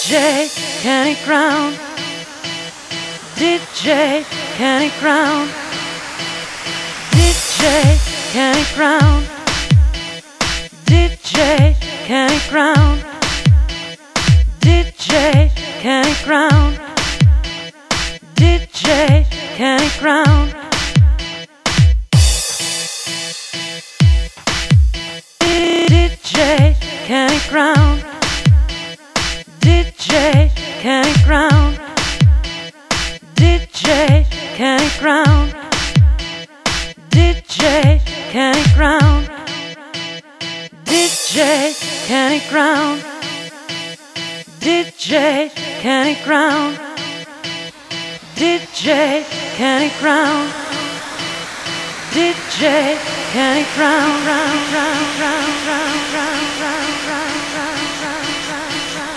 DJ Kenny Crown, DJ Kenny Crown, DJ Kenny Crown, DJ Kenny Crown, DJ Kenny Crown, DJ Kenny Crown, DJ Kenny Crown, DJ Kenny Crown, DJ Kenny Crown, DJ Kenny Crown, DJ Kenny Crown, DJ Kenny Crown, DJ Kenny Crown, DJ Kenny Crown, round, round, round, round, round, round, round, round, round.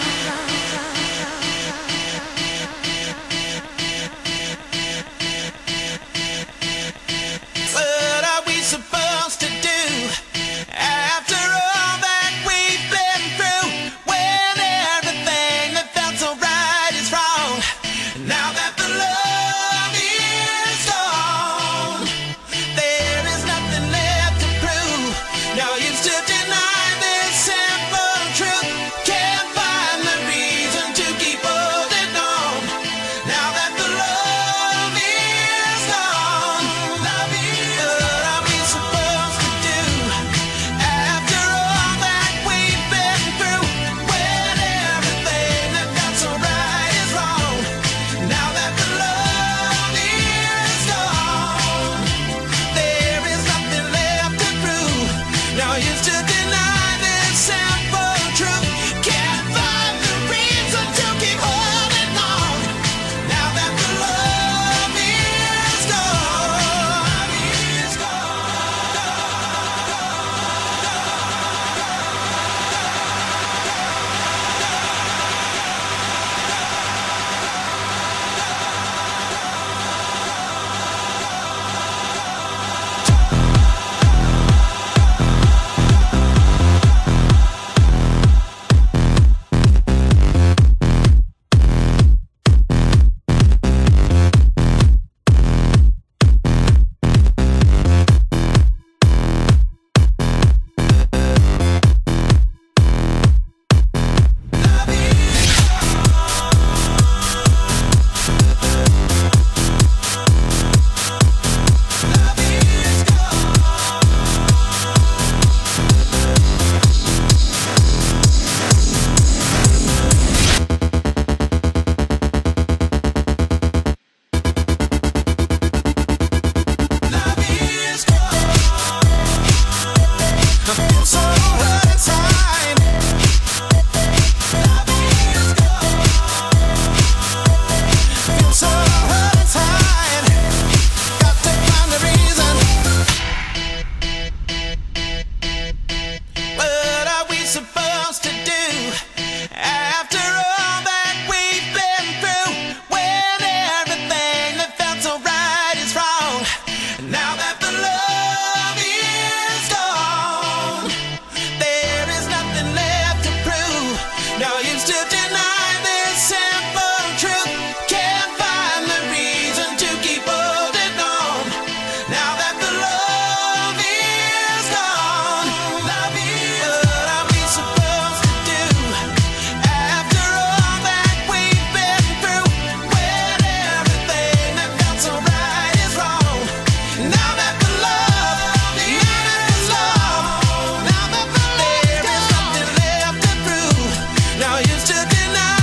What are we supposed to do after all that we've been through? When everything that felt so right is wrong. Now that the love is gone, there is nothing left to prove. No use to deny this simple truth. Can't find the reason to keep holding on. Now that the love is gone, love is. What are we supposed to do after all that we've been through? When everything that felt so right is wrong. Now that the love is gone, there is nothing left to prove. No use to deny this simple truth. Can't find the reason to keep holding on. Now that the love is gone, is gone. What are we supposed to do after all that we've been through? When everything that felt so right is wrong. Now that the love is gone, there is nothing left to prove. No use to deny this simple truth. Can't find the reason to keep holding on. Now that the love is gone, love is. What are we supposed to do after all that we've been through? When everything that felt so right is wrong. Now that the love is gone, now that there is nothing left to prove. No use to deny